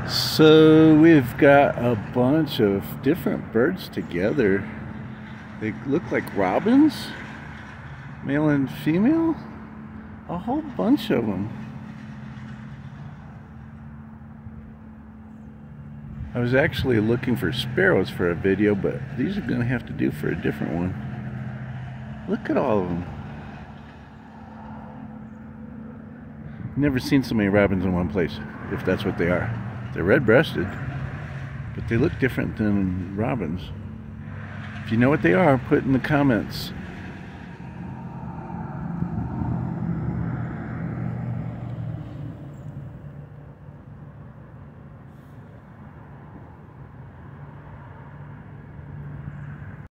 So we've got a bunch of different birds together. They look like robins, male and female, a whole bunch of them. I was actually looking for sparrows for a video, but these are going to have to do for a different one. Look at all of them. Never seen so many robins in one place, if that's what they are. They're red-breasted, but they look different than robins. If you know what they are, put in the comments.